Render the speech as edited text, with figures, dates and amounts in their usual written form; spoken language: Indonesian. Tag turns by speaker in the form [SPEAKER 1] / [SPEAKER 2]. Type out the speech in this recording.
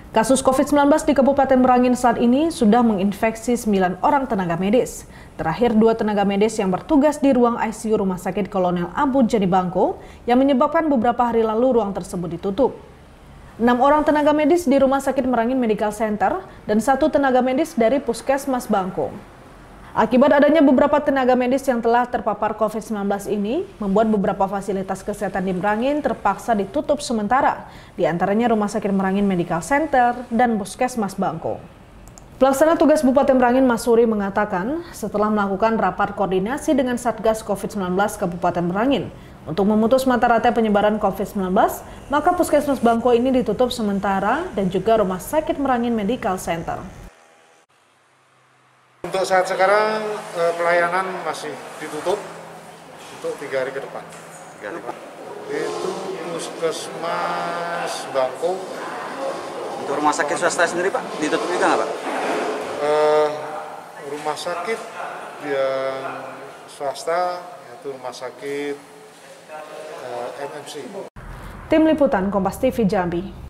[SPEAKER 1] Kasus COVID-19 di Kabupaten Merangin saat ini sudah menginfeksi 9 orang tenaga medis. Terakhir 2 tenaga medis yang bertugas di ruang ICU Rumah Sakit Kolonel Abud Jani Bangko yang menyebabkan beberapa hari lalu ruang tersebut ditutup. 6 orang tenaga medis di Rumah Sakit Merangin Medical Center dan 1 tenaga medis dari Puskesmas Bangko. Akibat adanya beberapa tenaga medis yang telah terpapar COVID-19 ini, membuat beberapa fasilitas kesehatan di Merangin terpaksa ditutup sementara, di antaranya Rumah Sakit Merangin Medical Center dan Puskesmas Bangko. Pelaksana tugas Bupati Merangin Masuri mengatakan, setelah melakukan rapat koordinasi dengan Satgas COVID-19 Kabupaten Merangin, untuk memutus mata rantai penyebaran COVID-19, maka Puskesmas Bangko ini ditutup sementara dan juga Rumah Sakit Merangin Medical Center.
[SPEAKER 2] Untuk saat sekarang pelayanan masih ditutup untuk 3 hari ke depan. Itu Puskesmas Bangko.
[SPEAKER 3] Untuk rumah sakit swasta sendiri Pak, ditutup juga nggak Pak?
[SPEAKER 2] Rumah sakit yang swasta yaitu rumah sakit MMC.
[SPEAKER 1] Tim Liputan Kompas TV Jambi.